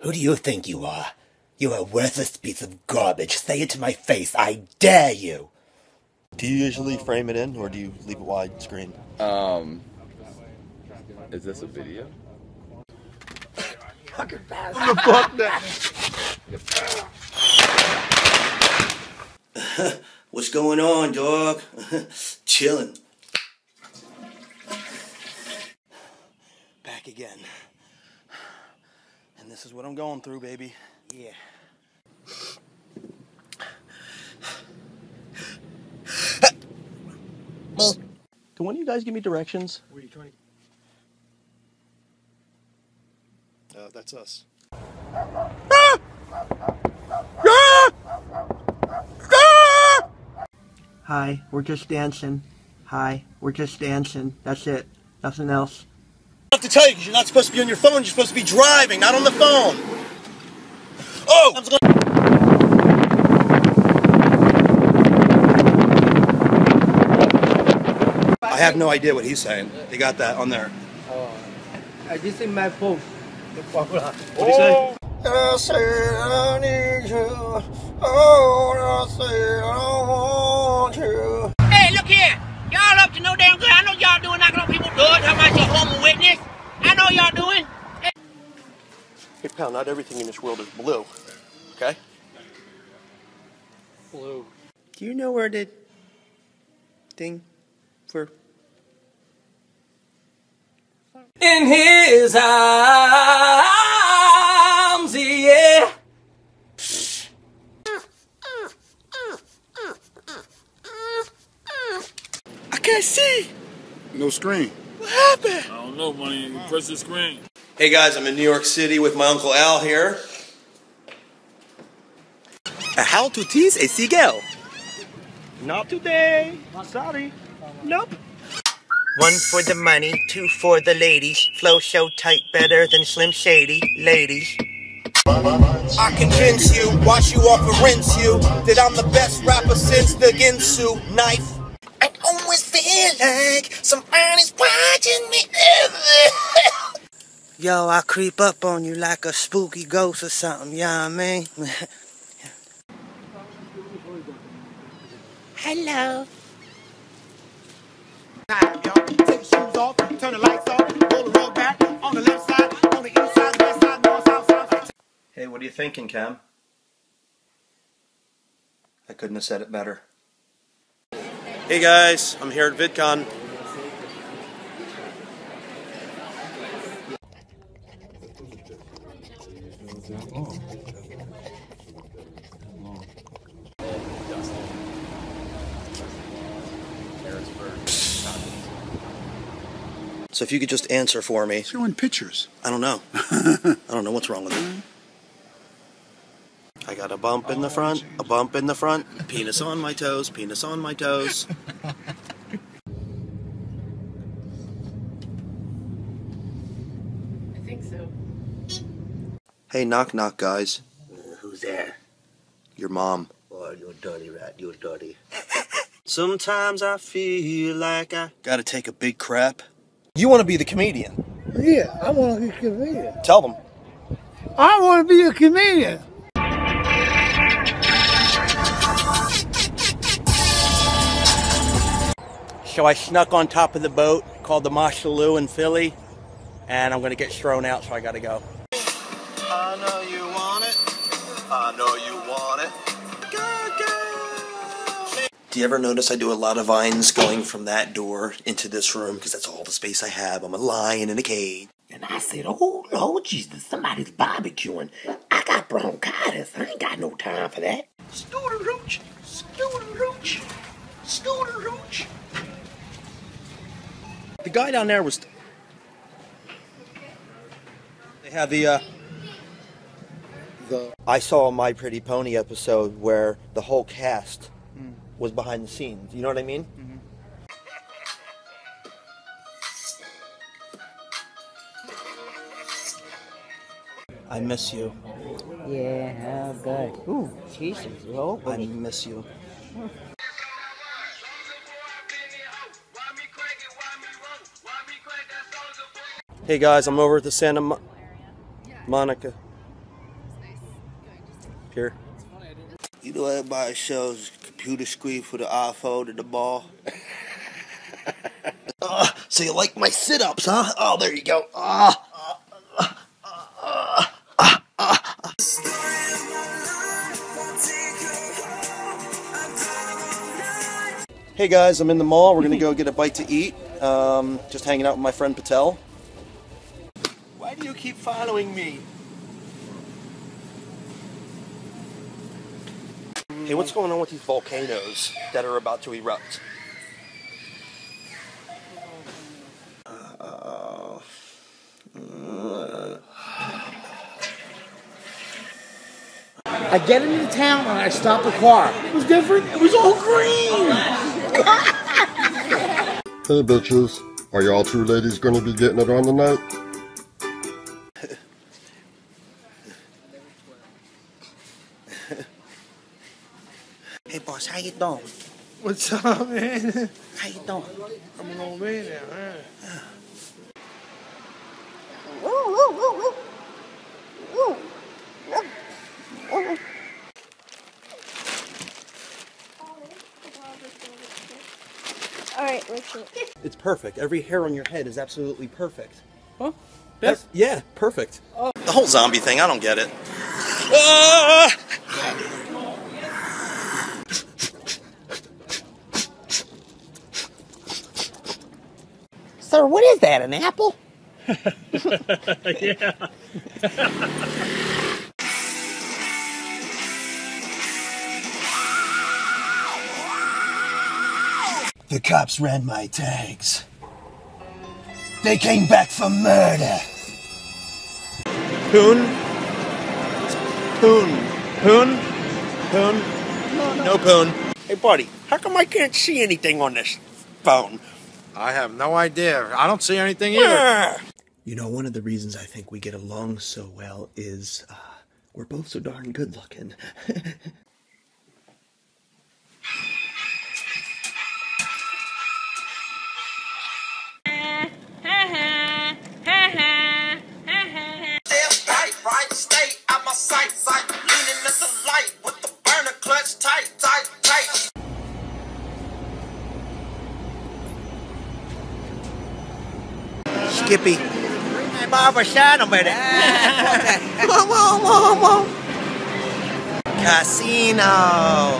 Who do you think you are? You're a worthless piece of garbage. Say it to my face. I dare you. Do you usually frame it in, or do you leave it widescreen? Is this a video? Fucking bastard. I'm gonna fuck that. What's going on, dog? Chilling. Back again. And this is what I'm going through, baby. Yeah. Can one of you guys give me directions? Where are you trying to... that's us. Hi, we're just dancing. Hi, we're just dancing. That's it. Nothing else. I have to tell you, because you're not supposed to be on your phone. You're supposed to be driving, not on the phone. Oh! I have no idea what he's saying. They got that on there. This is my phone. What do you say? I said I need you. Oh, I said I want you. Hey, look here. Y'all up to no damn good. I know y'all doing knocking on people's doors, talking about your home witness. I know y'all doing. Hey, pal, not everything in this world is blue. Okay? Blue. Do you know where the thing for... In his arms, yeah. I can't see. No screen. What happened? I don't know, money. You press the screen. Hey, guys, I'm in New York City with my Uncle Al here. How to tease a seagull? Not today. Sorry. Nope. 1 for the money, 2 for the ladies. Flow so tight, better than Slim Shady. Ladies. I convince you, wash you off and rinse you, that I'm the best rapper since the Ginsu knife. I always feel like somebody's watching me. Yo, I creep up on you like a spooky ghost or something, you know what I mean? Hello. Take your shoes off, turn the lights off, roll the rug back on the left side, on the east side, west side, north, south, south. Hey, what are you thinking, Cam? I couldn't have said it better. Hey guys, I'm here at VidCon. So if you could just answer for me. Showing pictures. I don't know. I don't know what's wrong with it. I got a bump in the front, a bump in the front, penis on my toes, penis on my toes. I think so. Hey, knock knock, guys. Who's there? Your mom. Oh, you're dirty rat, you're dirty. Sometimes I feel like I gotta take a big crap. You want to be the comedian. Yeah, I want to be a comedian. Tell them. I want to be a comedian. So I snuck on top of the boat called the Mashaloo in Philly, and I'm going to get thrown out, so I got to go. I know you want it. I know you want it. Do you ever notice I do a lot of vines going from that door into this room because that's all the space I have? I'm a lion in a cage. And I said, oh, Lord Jesus, somebody's barbecuing. I got bronchitis. I ain't got no time for that. Scooter Rooch, Scooter Rooch, Scooter Rooch. The guy down there was... They have the I saw a My Pretty Pony episode where the whole cast was behind the scenes. You know what I mean? Mm-hmm. I miss you. Yeah, oh good. Ooh, Jesus, roll. I miss you. Hey guys, I'm over at the Santa Monica. Here. You know everybody shows computer screen for the iPhone and the ball? So you like my sit-ups, huh? Oh, there you go. Hey guys, I'm in the mall. We're gonna go get a bite to eat. Just hanging out with my friend Patel. Why do you keep following me? Hey, what's going on with these volcanoes that are about to erupt? I get into town and I stop the car. It was different. It was all green. Hey bitches, are y'all two ladies gonna be getting it on tonight? Hey, boss, how you doing? What's up, man? How you doing? I'm an old man now, man. Alright, let's look. It's perfect. Every hair on your head is absolutely perfect. Huh? Yes? Yeah, perfect. The whole zombie thing, I don't get it. Sir, what is that, an apple? Yeah. The cops ran my tags. They came back for murder. Poon? Poon. Poon? Poon? No poon. Hey, buddy, how come I can't see anything on this phone? I have no idea. I don't see anything either. You know, one of the reasons I think we get along so well is we're both so darn good looking. Stay out my sight, leaning into the light with the burner clutch tight. Skippy. Hey, Barbara, shine a minute. Casino.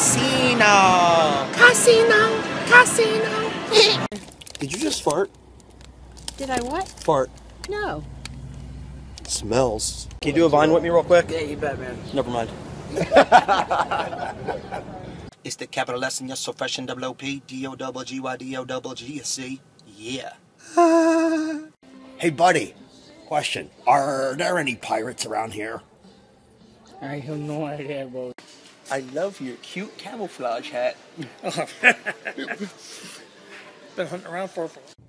Did you just fart? Did I what? Fart. No. It smells. Can you do a Vine with me real quick? Yeah, you bet, man. Never mind. It's the capital S and yes, so fresh and double O-P, D-O-double-G-Y-D-O-double-G, you see? Yeah. Hey, buddy. Question. Are there any pirates around here? I have no idea, bro. I love your cute camouflage hat. Been hunting around for.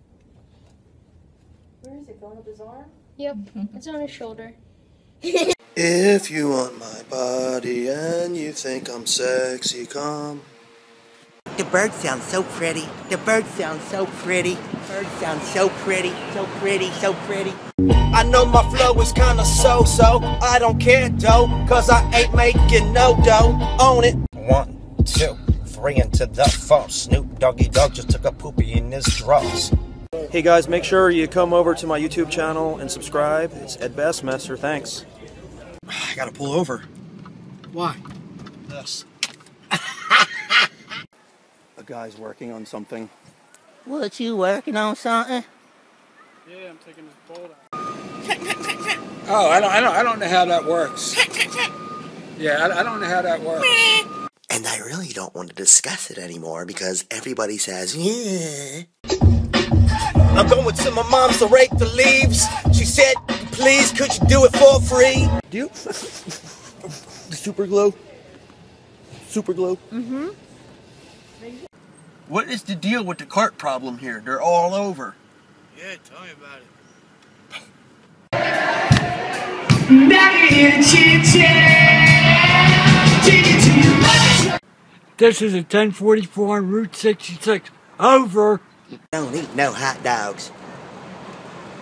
Where is it? Going up his arm? Yep. It's on his shoulder. If you want my body and you think I'm sexy, come. The bird sounds so pretty. The bird sounds so pretty. Bird sounds so pretty. So pretty, so pretty. I know my flow is kinda so-so. I don't care though, cause I ain't making no dough. Own it. 1, 2, 3 into the 4. Snoop Doggy Dogg just took a poopy in his drawers. Hey guys, make sure you come over to my YouTube channel and subscribe. It's Ed Bassmaster. Thanks. I gotta pull over. Why? This. A guy's working on something. What, you working on something? Yeah, I'm taking this bolt out. Oh, I don't know how that works. Yeah, I don't know how that works. And I really don't want to discuss it anymore because everybody says, yeah. I'm going to my mom's to rake the leaves. She said, please, could you do it for free? Do you? The super glue? Super glue? Mm-hmm. What is the deal with the cart problem here? They're all over. Yeah, tell me about it. This is a 1044 on Route 66. Over. I don't eat no hot dogs.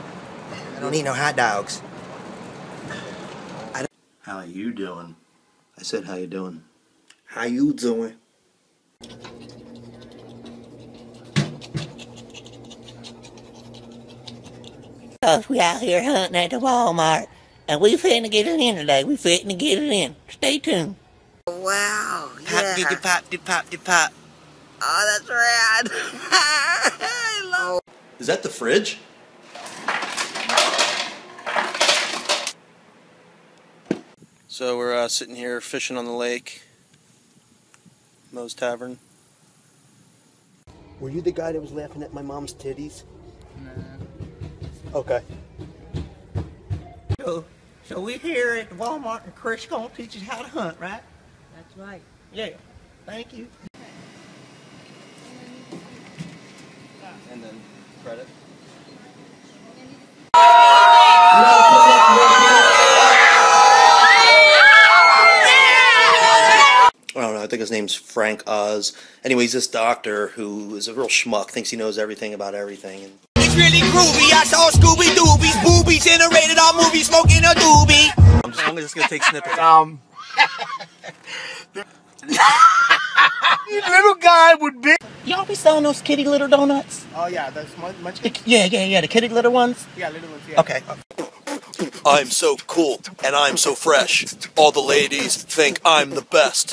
I don't eat no hot dogs. How are you doing? I said, how you doing? How you doing? Cause we out here hunting at the Walmart, and we finna get it in today. We finna get it in. Stay tuned. Wow. Pop, Yeah. diddy pop, diddy pop, diddy pop. Oh, that's rad. I love. Is that the fridge? So we're sitting here fishing on the lake. Moe's Tavern. Were you the guy that was laughing at my mom's titties? Okay. So we here at the Walmart, and Chris gonna teach us how to hunt, right? That's right. Yeah. Thank you. And then credit. I don't know, I think his name's Frank Oz. Anyways, this doctor who is a real schmuck, thinks he knows everything about everything. And It's really groovy. I saw Scooby Doobies, boobies generated on movie, smoking a doobie. I'm just gonna take snippets. Little guy would be. Y'all be selling those kitty litter donuts? Oh yeah, that's munchkin. Yeah, the kitty litter ones? Yeah, little ones. Yeah. Okay. I'm so cool, and I'm so fresh. All the ladies think I'm the best.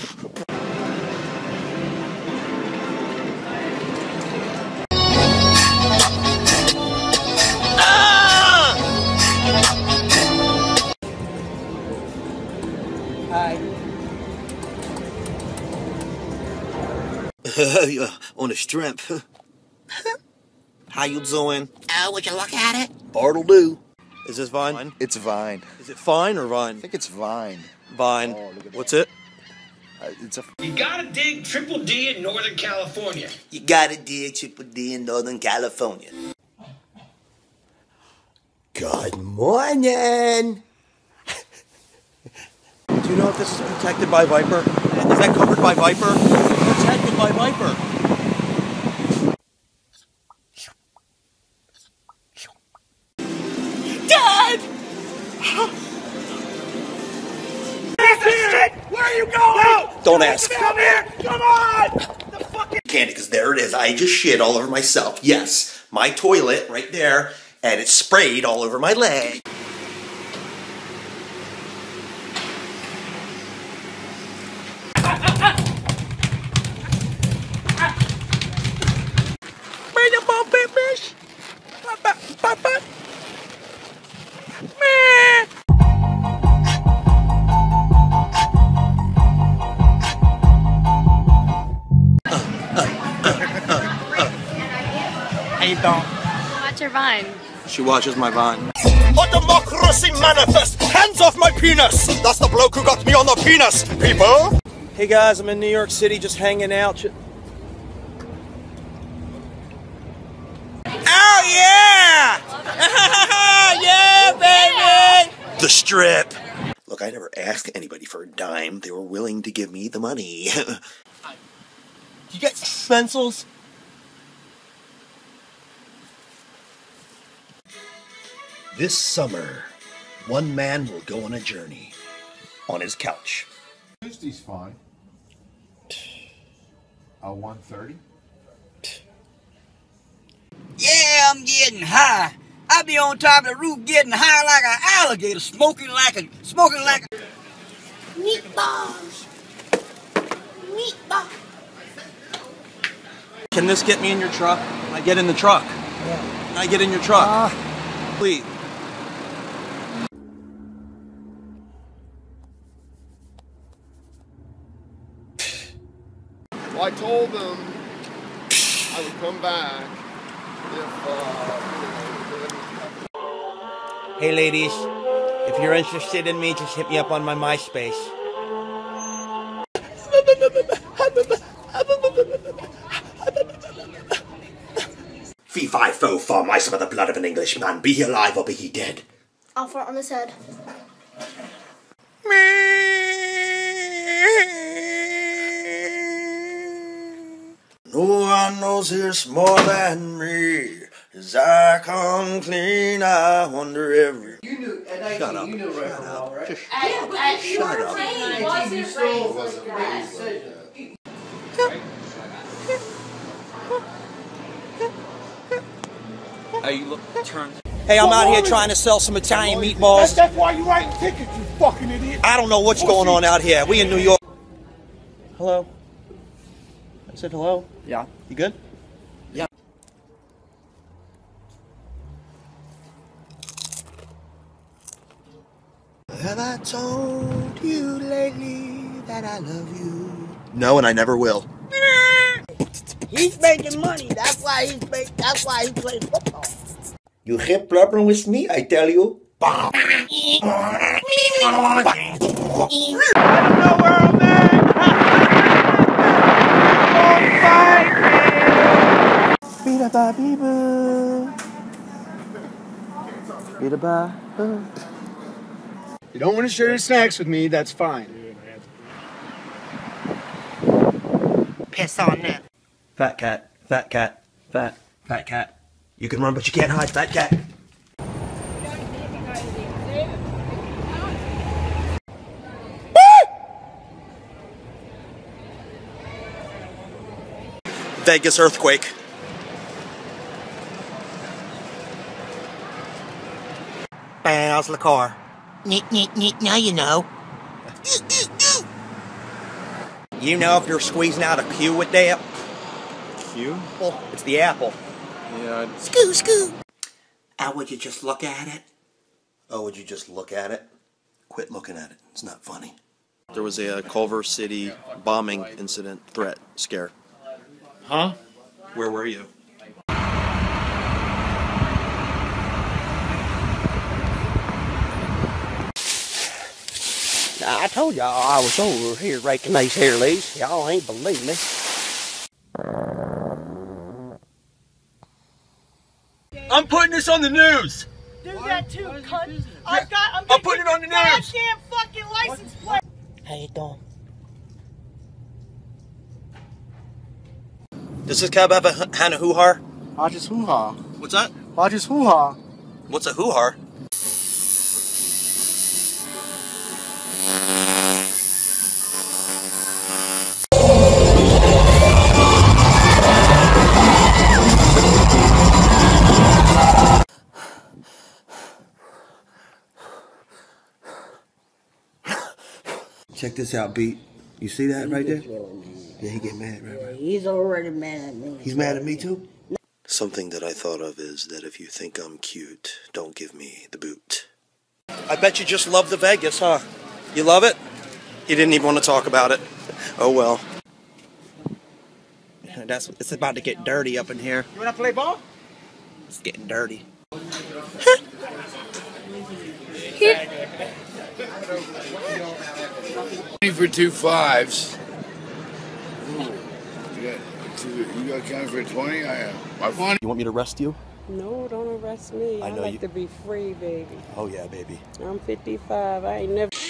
Hi. On a shrimp. How you doing? Would you look at it? Bart'll do. Is this Vine? It's Vine. Is it Fine or Vine? I think it's Vine. Vine. Oh, look at What's it? It's a. You gotta dig Triple D in Northern California. You gotta dig Triple D in Northern California. Good morning. Do you know if this is protected by Viper? Is that covered by Viper? Protected by Viper. Dad! Where are you going? Don't ask. Come here! Come on! The fucking. Candy, because there it is. I just shit all over myself. Yes, my toilet right there, and it sprayed all over my leg. Bring the ball, bitch. Pop. How you doing? Watch your Vine. She watches my Vine. A democracy manifest! Hands off my penis! That's the bloke who got me on the penis, people! Hey guys, I'm in New York City just hanging out. Oh yeah! Yeah, baby! The Strip. Look, I never asked anybody for a dime. They were willing to give me the money. You get pencils? This summer, one man will go on a journey on his couch. Tuesday's fine. 1:30. Yeah, I'm getting high. I be on top of the roof getting high like an alligator, smoking like a. Meatballs. Meatballs. Can this get me in your truck? Can I get in the truck? Yeah. Can I get in your truck? Please. Well, I told them I would come back if. Hey ladies, if you're interested in me, just hit me up on my MySpace. Fee, fi, fo, fum, I smell the blood of an Englishman. Be he alive or be he dead. I'll fart on his head. No one knows this more than me. As I come clean, I wonder every. You knew, and I Shut up. You knew right from wrong, right? Just Shut up. Hey, I'm out here trying to sell some Italian meatballs. That's why you writing tickets, you fucking idiot. I don't know what's going on out here. We in New York. Hello. I said hello. Yeah. You good? Yeah. Have I told you lately that I love you? No, and I never will. He's making money. That's why he's playing football. You have problem with me, I tell you. I don't know where I'm at. You don't want to share your snacks with me, that's fine. Piss on that. Fat cat, fat cat, fat cat. You can run, but you can't hide, fat cat. Vegas earthquake. How's the car? Neat, now you know. You know if you're squeezing out a Q with that? Q? Well, it's the apple. Yeah. Scoo. How would you just look at it? Oh, would you just look at it? Quit looking at it. It's not funny. There was a Culver City bombing incident, threat, scare. Huh? Where were you? I told y'all I was over here raking these hair leaves. Y'all ain't believe me. I'm putting this on the news. Do that too, cunt. I'm putting it on the news. Goddamn fucking license plate. How you doing? Does this cab have a Hannah hoo-har? I just hoo-ha. What's that? I just hoo-ha. What's a hoo-har? Check this out, Beat. You see that right there? Yeah, he get mad, right? He's already mad at me. He's mad at me too? Something that I thought of is that if you think I'm cute, don't give me the boot. I bet you just love the Vegas, huh? You love it? You didn't even want to talk about it. Oh well. It's about to get dirty up in here. You wanna play ball? It's getting dirty. 20 for 2 5s. You got counted for 20? I am. My fun. You want me to arrest you? No, don't arrest me. I know like you- to be free, baby. Oh yeah, baby. I'm 55. I ain't never.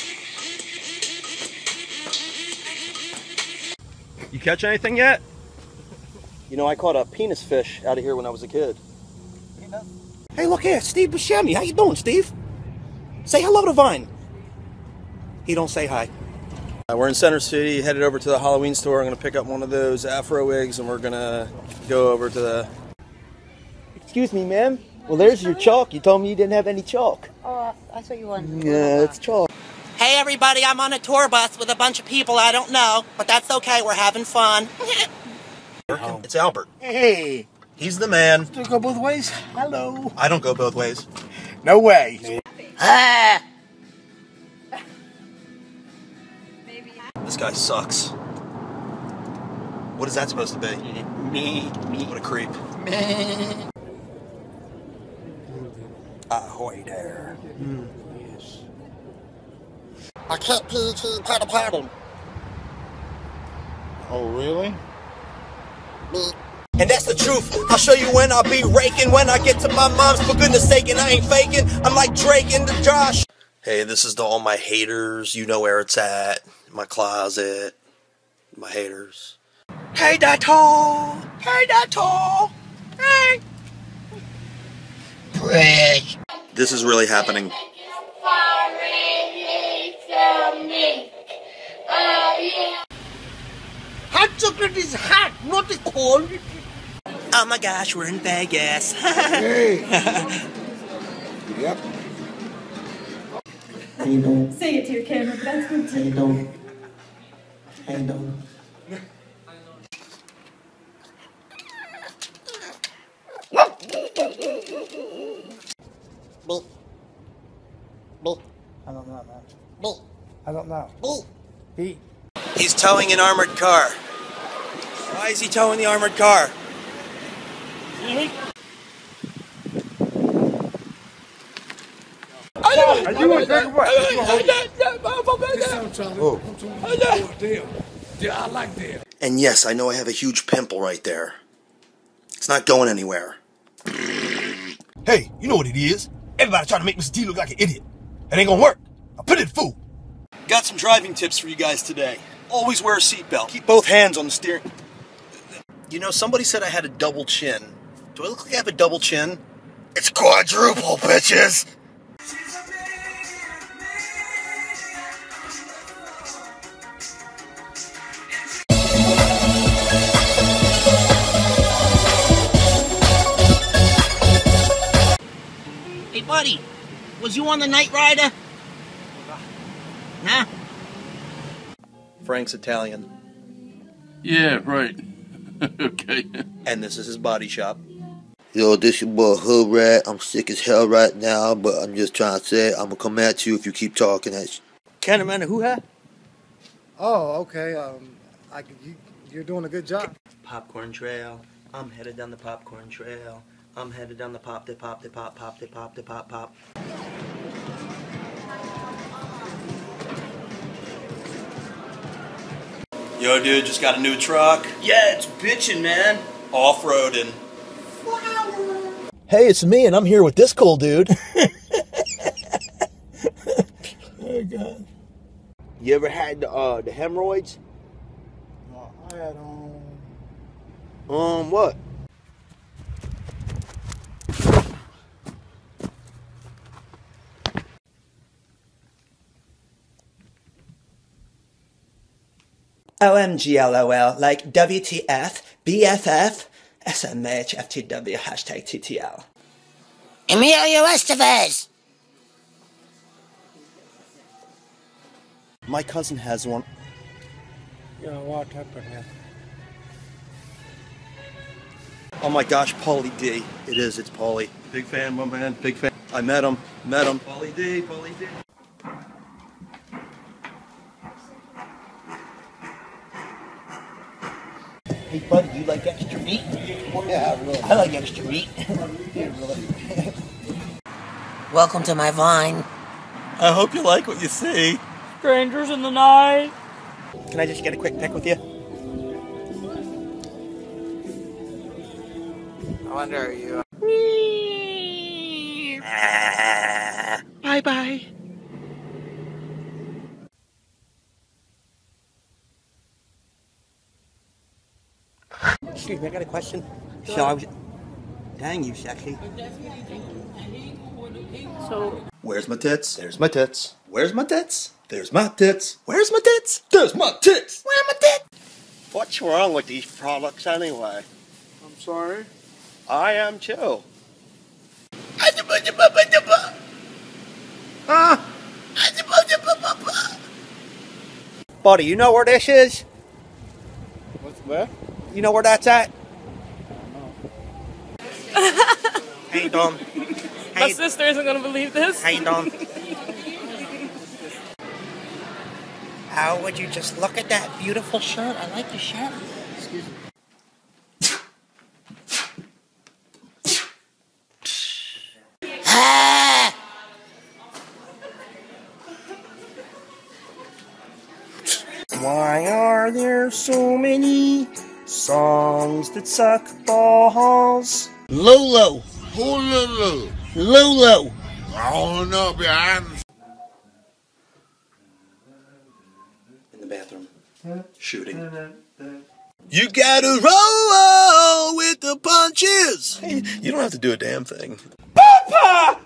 You catch anything yet? You know, I caught a penis fish out of here when I was a kid. Hey, look here, Steve Buscemi. How you doing, Steve? Say hello to Vine. He don't say hi. We're in Center City, headed over to the Halloween store. I'm going to pick up one of those Afro wigs, and we're going to go over to the... Excuse me, ma'am. Well, there's your chalk. You told me you didn't have any chalk. Oh, I thought you wanted. Yeah, it's chalk. Hey everybody, I'm on a tour bus with a bunch of people I don't know, but that's okay, we're having fun. It's Albert. Hey. He's the man. Do it go both ways? Hello. I don't go both ways. No way. Ah! This guy sucks. What is that supposed to be? Me. What a creep. Ahoy there. Yes. I can't PG party. Oh, really? And that's the truth. I'll show you when I'll be raking. When I get to my mom's, for goodness sake, and I ain't faking. I'm like Drake in the Josh. Hey, this is to all my haters. You know where it's at. My closet. My haters. Hey, Dato. Hey, Dato. Hey. Fresh. This is really happening. look at this hat, not the cold. Oh my gosh, we're in Vegas. Hey. Yep. How you doing? Say it to your camera, but that's good How you too. doing? How you doing? Bull. Bull. I don't know, man. Bull. I don't know. Bull. He's towing an armored car. Why is he towing the armored car? Are you gonna drink what? Oh. Yeah, I like that. And yes, I know I have a huge pimple right there. It's not going anywhere. Hey, you know what it is. Everybody trying to make Mr. T look like an idiot. It ain't gonna work. I put it fool. Got some driving tips for you guys today. Always wear a seatbelt. Keep both hands on the steering. You know, somebody said I had a double chin. Do I look like I have a double chin? It's quadruple, bitches. Hey, buddy, was you on the Night Rider? Nah? Frank's Italian. Yeah, right. Okay. And this is his body shop. Yo, this your boy Hood Rat. I'm sick as hell right now, but I'm just trying to say I'm gonna come at you if you keep talking that Cameraman, who ha? Oh, okay. You're doing a good job. Popcorn trail. I'm headed down the popcorn trail. I'm headed down the pop, de pop, de pop, pop, de pop, de pop, pop. Yo, dude, just got a new truck. Yeah, it's bitchin', man. Off-roading. Hey, it's me, and I'm here with this cool dude. Oh, God. You ever had the hemorrhoids? I had What? OMG LOL, like WTF, BFF, SMH, FTW, hashtag TTL. Emilio Estevez! My cousin has one. Yeah, what happened here? Oh my gosh, Paulie D. It is, it's Paulie. Big fan, my man. Big fan. I met him. Paulie D. Paulie D. Hey, buddy, you like extra meat? Yeah, really. I like extra meat. Welcome to my Vine. I hope you like what you see. Strangers in the night. Can I just get a quick pic with you? I wonder, are you... Bye-bye. Excuse me, I got a question. So I was... Dang, you sexy. So, Where's my tits? There's my tits. Where's my tits? There's my tits. Where's my tits? There's my tits. Where are my tits? What's wrong with these products anyway? I'm sorry. I am too. Buddy, you know where this is? What's where? You know where that's at? How you doing? my sister isn't gonna believe this. How you doing? How would you just look at that beautiful shirt? I like the shirt. Excuse me. Why are there so many songs that suck balls? Lolo. Who Lulu? Lolo. I don't know, behind. In the bathroom. Shooting. You gotta roll with the punches. Hey, you don't have to do a damn thing. Papa!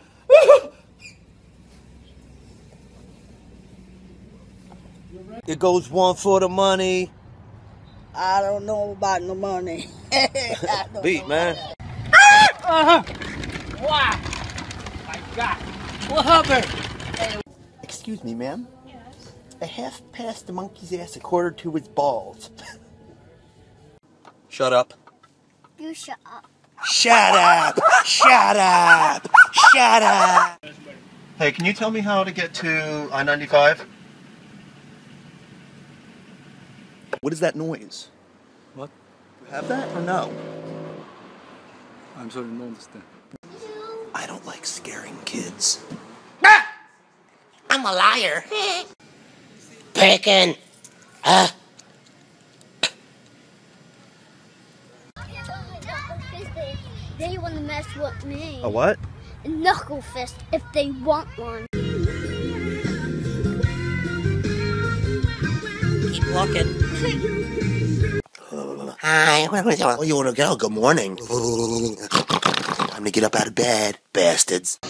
It goes one for the money. I don't know about no money. Beat, man. Wow. My God. What happened? Excuse me, ma'am. A half past the monkey's ass, a quarter to his balls. Shut up. You shut up. Shut up! Shut up! Shut up! Hey, can you tell me how to get to I-95? What is that noise? What? You have that or no? I'm sorry, no understand. I don't like scaring kids. I'm a liar. Picking. They want to mess with me. A what? A knuckle fist if they want one. Keep looking. Hi, oh, you want to go? Good morning. Time to get up out of bed, bastards.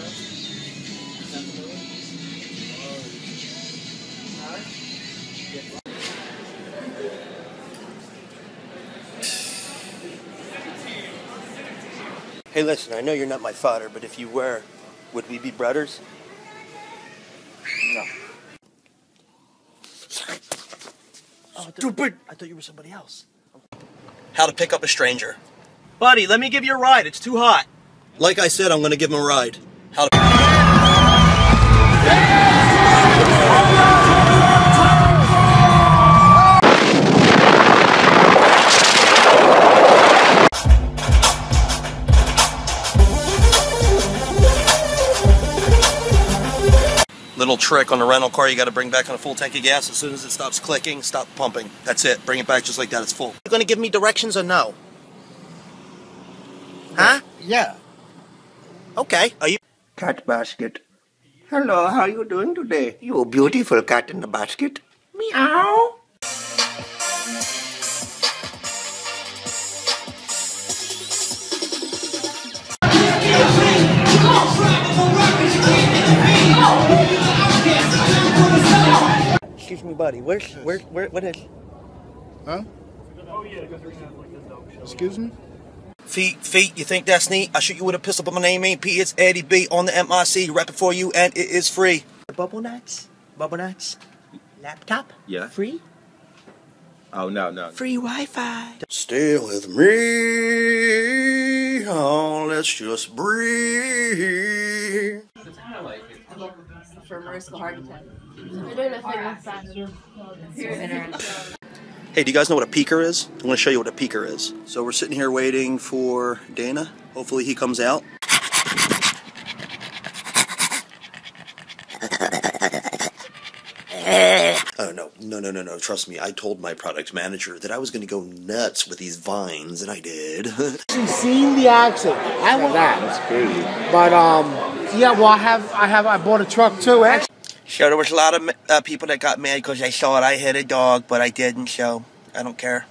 Hey, listen, I know you're not my father, but if you were, would we be brothers? No. Stupid! I thought you were somebody else. How to pick up a stranger. Buddy, let me give you a ride. It's too hot. Like I said, I'm going to give him a ride. How to... Little trick on the rental car, you got to bring back on a full tank of gas. As soon as it stops clicking, stop pumping. That's it. Bring it back just like that. It's full. You going to give me directions or no? Huh? Yeah. Okay. Are you... Cat basket. Hello, how are you doing today? You a beautiful cat in the basket. Meow. Excuse me, buddy. Where, what is... Huh? Excuse me? Feet, you think that's neat? I shoot you with a pistol, but my name ain't P. It's Eddie B on the MIC. Rapping for you, and it is free. Bubble nuts? Bubble nuts? Laptop? Yeah. Free? Oh, no. Free Wi-Fi. Stay with me. Oh, let's just breathe. For Marissa Heart Attack. Hey, do you guys know what a peeker is? I'm going to show you what a peeker is. So we're sitting here waiting for Dana. Hopefully he comes out. Oh, no. Trust me, I told my product manager that I was going to go nuts with these vines, and I did. She's seen the accident. I want that. That's crazy. But, yeah, well, I bought a truck too, actually. Sure, there was a lot of people that got mad because I thought I hit a dog, but I didn't, so I don't care.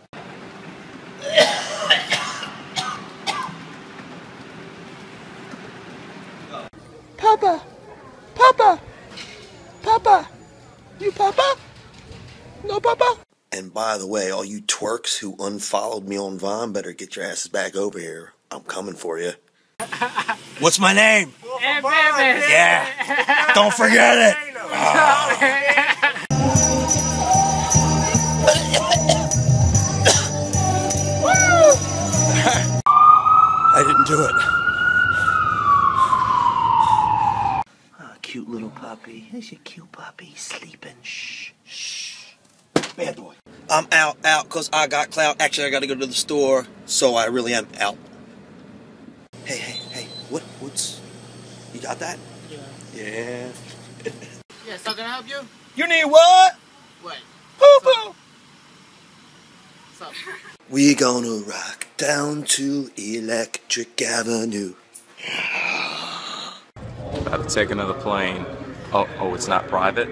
Papa! Papa! Papa! You Papa? No Papa? And by the way, all you twerks who unfollowed me on Vine better get your asses back over here. I'm coming for you. What's my name? Yeah. Don't forget it. I didn't do it. Oh, cute little puppy. There's your cute puppy sleeping. Shh. Bad boy. I'm out, because I got clout. Actually, I got to go to the store, so I really am out. Hey, what's... You got that? Yeah. Yeah, so can I help you? You need what? What? Poo-poo! What's up? We gonna rock down to Electric Avenue. About to take another plane. Oh, it's not private?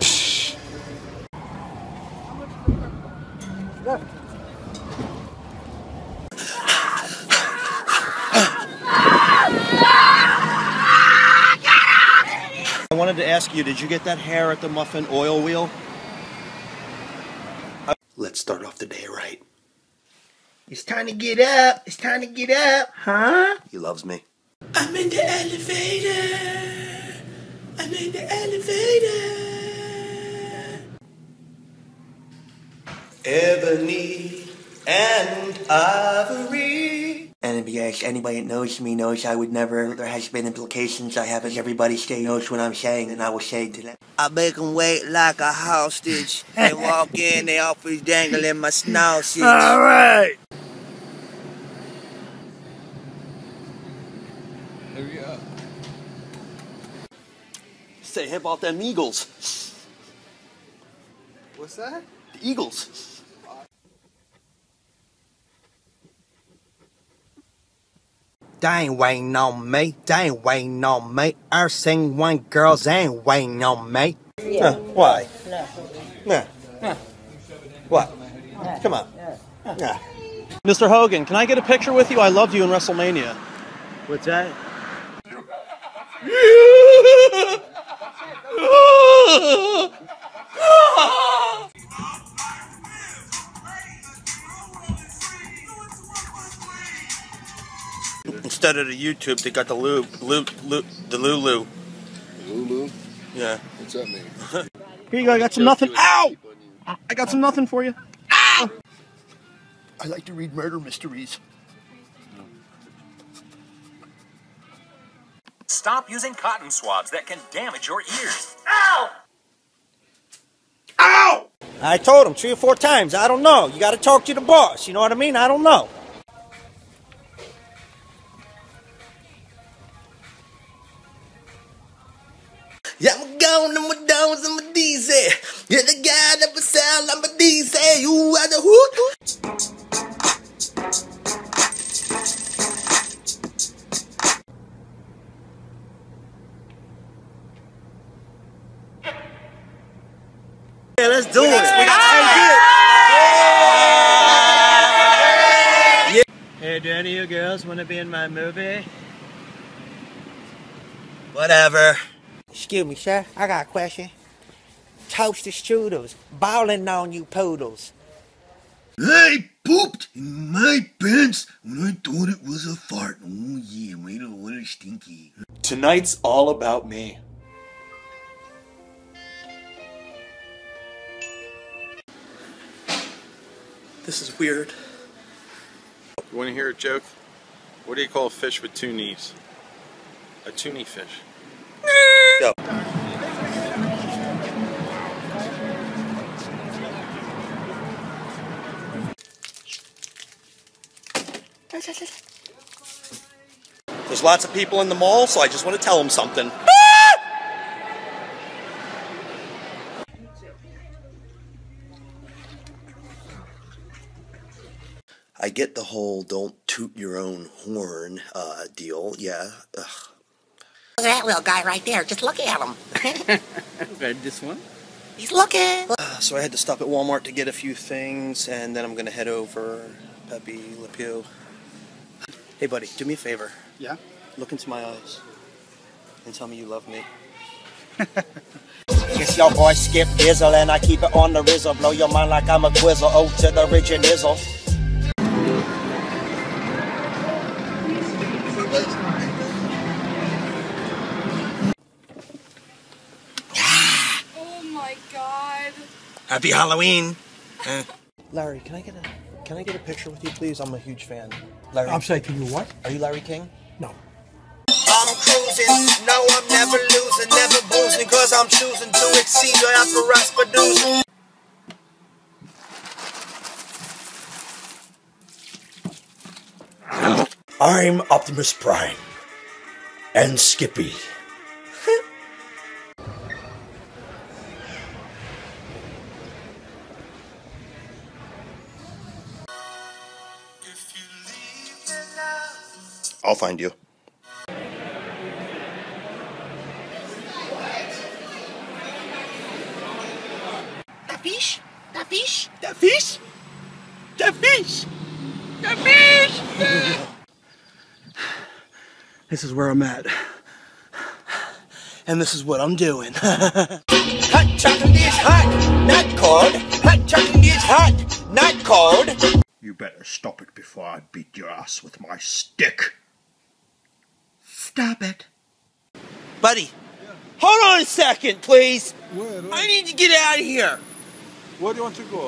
I wanted to ask you, did you get that hair at the muffin oil wheel? Let's start off the day right. It's time to get up. It's time to get up. Huh? He loves me. I'm in the elevator. I'm in the elevator. Ebony and ivory. And yes, anybody that knows me knows I would never, there has been implications I haven't. Everybody knows what I'm saying, and I will say to them. I make them wait like a hostage. They walk in, they always dangling my sausage. All right. Here we go. Say, how about them Eagles? What's that? The Eagles. They ain't waiting on me. They ain't waiting on me. I've seen one girls ain't waiting on me. Why? Nah. What? Come on. Nah. Mr. Hogan, can I get a picture with you? I loved you in WrestleMania. What's that? Instead of the YouTube, they got the Lulu. Lulu? Yeah. What's that mean? Here you go, I got some nothing. Ow! I got some nothing for you. I like to read murder mysteries. Stop using cotton swabs that can damage your ears. Ow! Ow! I told him 3 or 4 times. I don't know. You got to talk to the boss. You know what I mean? I don't know. Yeah, I'm going, I'm a downs, I'm a diesel. You're the guy that was sound, I'm a diesel. You are the hoot. Yeah, let's do it. We got to yeah. Hey, do any of you girls want to be in my movie? Whatever. Excuse me, sir. I got a question. Toaster strudels, ballin' on you poodles. I pooped in my pants when I thought it was a fart. Oh yeah, made a little stinky. Tonight's all about me. This is weird. You want to hear a joke? What do you call a fish with 2 knees? A toonie fish. Go. There's lots of people in the mall, so I just want to tell them something. I get the whole don't toot your own horn deal, yeah. Ugh. Look at that little guy right there. Just look at him. Read this one? He's looking. So I had to stop at Walmart to get a few things, and then I'm going to head over Pepe Le Pew. Hey, buddy, do me a favor. Yeah? Look into my eyes and tell me you love me. It's your boy Skip Dizzle, and I keep it on the rizzle. Blow your mind like I'm a quizzle. Oh, to the original. Oh my god. Happy Halloween. Larry, can I get a picture with you, please? I'm a huge fan. Larry, I'm sorry, can you what? Are you Larry King? No. I'm cruising, no, I'm never losing, never boozing, cause I'm choosing to exceed your apparatus producing. I'm Optimus Prime. And Skippy. I'll find you. That fish? That fish? That fish? That fish? That fish! This is where I'm at. And this is what I'm doing. Hot chocolate is hot, not cold. Hot chocolate is hot. ass with my stick. Stop it. Buddy, hold on a second, please. I need to get out of here. Where do you want to go?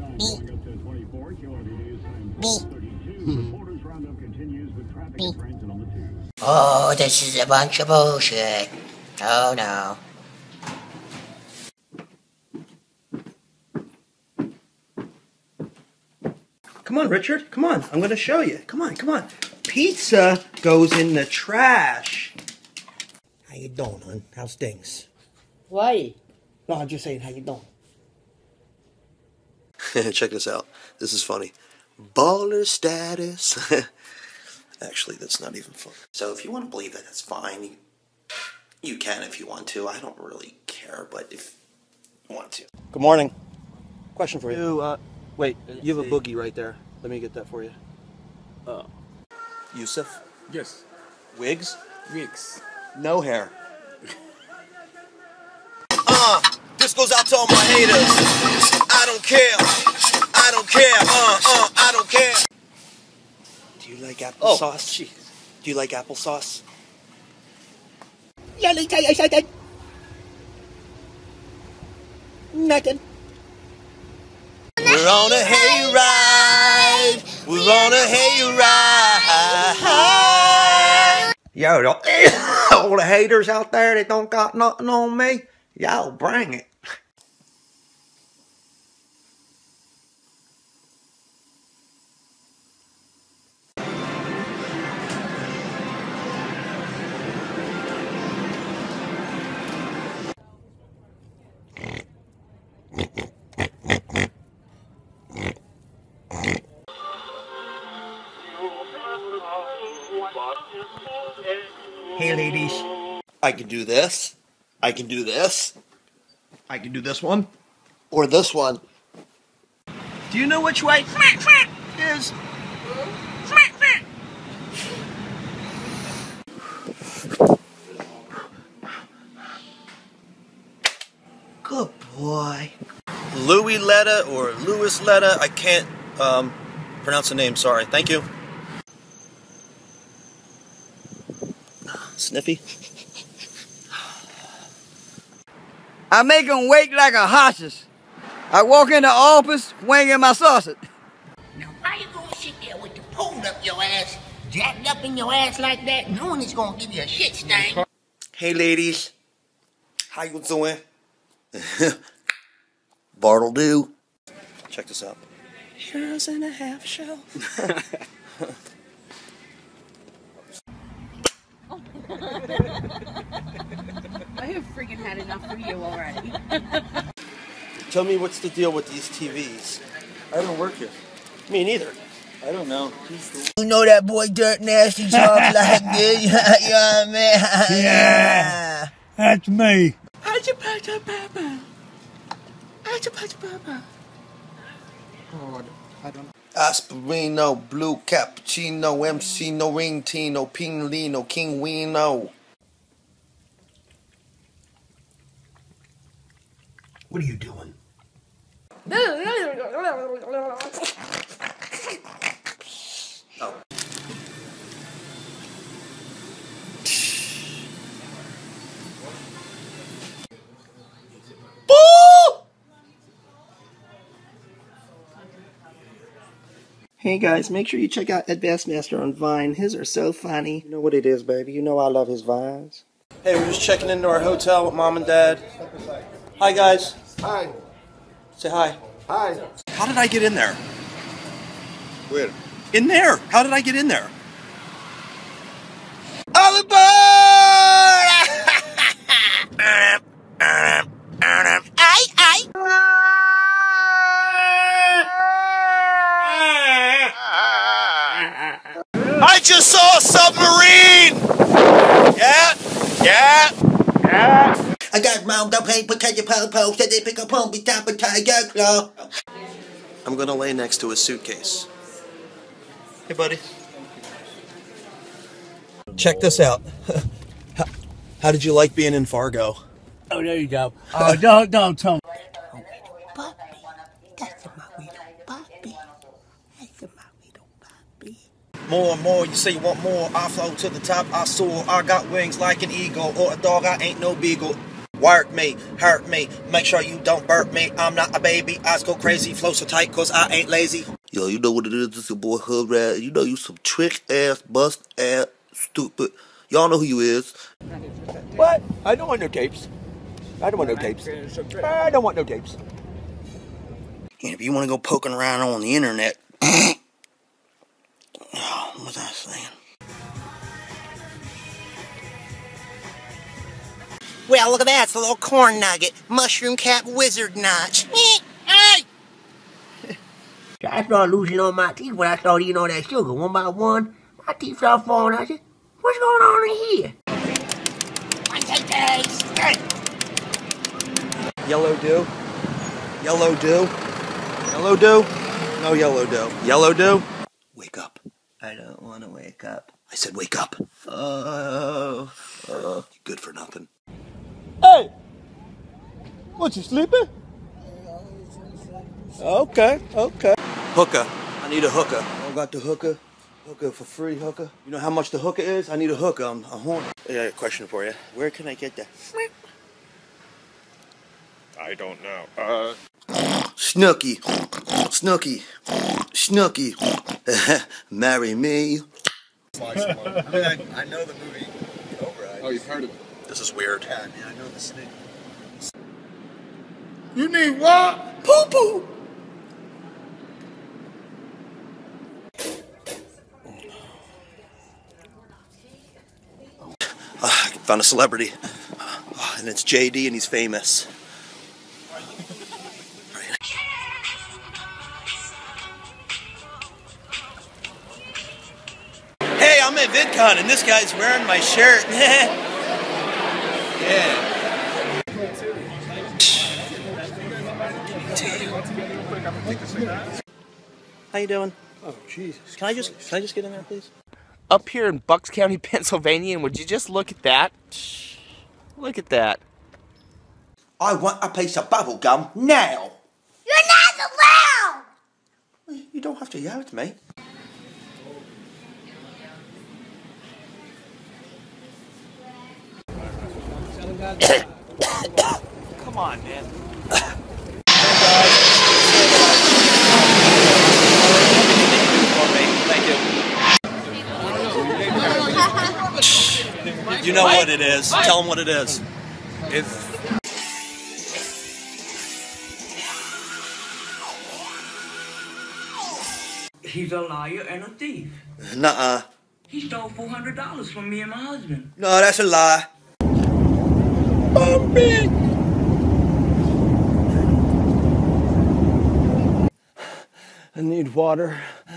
Oh, this is a bunch of bullshit. Oh no. Come on, Richard. Come on. I'm going to show you. Come on, come on. Pizza goes in the trash. How you doing, hon? How's things? Why? No, I'm just saying, how you doing? Check this out. This is funny. Baller status. Actually, that's not even funny. So if you want to believe it, that's fine. You can if you want to. I don't really care, but if you want to. Good morning. Question for you. Wait, you have a boogie right there. Let me get that for you. Yusuf? Yes. Wigs? Wigs. No hair. This goes out to all my haters. I don't care. I don't care. I don't care. Do you like applesauce? Jeez. Do you like applesauce? Yeah, let me tell you something. Nothing. We're on a hayride. We're on a hayride. Yo, all the haters out there that don't got nothing on me, y'all bring it. Hey, ladies. I can do this. I can do this. I can do this one. Or this one. Do you know which way is? Good boy. Louis Letta or Louis Letta. I can't pronounce the name. Sorry. Thank you. Sniffy. I make them wake like a hostage. I walk in the office, winging my sausage. Now why you gonna sit there with the pole up your ass, jacked up in your ass like that, knowing it's gonna give you a shit stain? Hey, ladies. How you doing? Bart'll do. Check this out. Heroes in a half shell. I have freaking had enough of you already. Tell me what's the deal with these TVs? I don't work here. Me neither. I don't know. You know that boy Dirt Nasty talks like this? You know what I mean? Yeah, that's me. Aspirino, blue cappuccino, MC no ring tino, pinglino, king wino. What are you doing? Hey guys, make sure you check out Ed Bassmaster on Vine. His are so funny. You know what it is, baby. You know I love his vines. Hey, we're just checking into our hotel with Mom and Dad. Hi, guys. Hi. Say hi. Hi. How did I get in there? Where? In there. How did I get in there? All aboard! I just saw a submarine! Yeah, yeah, yeah. I got round up paper, catch your po-po, said they pick up home, be top of tiger claw. I'm gonna lay next to a suitcase. Hey, buddy. Check this out. How did you like being in Fargo? Oh, there you go. Oh, don't tell me. That's my little puppy. That's my little puppy. More and more, you say you want more. I flow to the top, I soar. I got wings like an eagle, or a dog, I ain't no beagle. Work me, hurt me, make sure you don't burp me. I'm not a baby, eyes go crazy, flow so tight cause I ain't lazy. Yo, you know what it is? This is your boy Hood Rat. You know you some trick ass, bust ass, stupid. Y'all know who you is. What? I don't want no tapes. I don't want no tapes. I don't want no tapes. And if you want to go poking around on the internet, oh, what was I saying? Well, look at that. It's a little corn nugget. Mushroom cap wizard notch. Hey! I started losing all my teeth when I started eating all that sugar. One by one, my teeth started falling out. I said, what's going on in here? Yellow dew. Yellow dew. Yellow dew. No yellow dew. Yellow dew. Wake up. I don't want to wake up. I said wake up. Oh. Good for nothing. Hey! What, you sleeping? Okay, okay. Hookah. I need a hookah. I got the hookah. Hookah for free, hookah. You know how much the hookah is? I need a hookah. I'm horny. I got a question for you. Where can I get that? I don't know. Snooky. Snooky. Snooky. Marry me. I know the movie Cobra. Oh, you've heard of it? This is weird. Yeah, I know the snake. You need what? Poo-poo. I found a celebrity. And it's JD and he's famous. Hey, I'm at VidCon and this guy's wearing my shirt. Yeah. How you doing? Oh, Jesus. Can I just get in there, please? Up here in Bucks County, Pennsylvania, and would you just look at that? Look at that. I want a piece of bubble gum now. You're not allowed! You don't have to yell at me. Come on, man. Thank you. You know what it is. Tell them what it is. He's a liar and a thief. Nuh-uh. He stole $400 from me and my husband. No, that's a lie. I need water.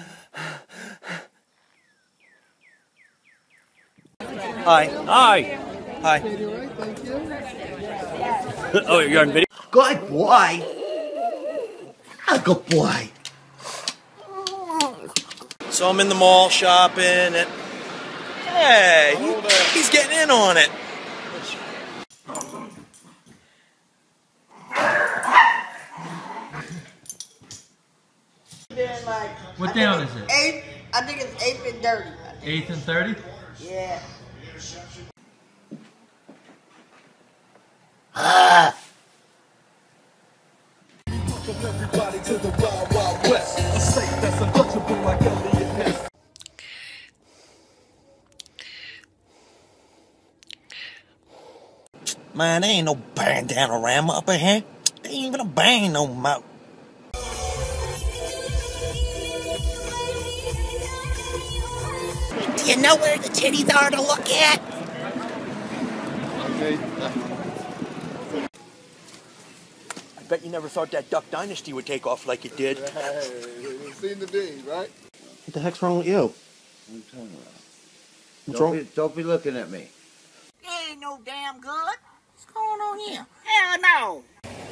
Hi. Hi. Hi. Oh, you're on video? Good boy. A good boy. So I'm in the mall shopping and hey, he's getting in on it. What down is it? 8th, I think it's 8th and 30. 8th and 30? Yeah. Everybody to the Wild Wild West, a state that's untouchable like Elliot Ness. Man, there ain't no bandana-rama up in here. There ain't even a band no more. Do you know where the titties are to look at? I bet you never thought that Duck Dynasty would take off like it did. It seemed to be, right? What the heck's wrong with you? What's wrong? Don't be looking at me. You ain't no damn good. What's going on here? Hell no.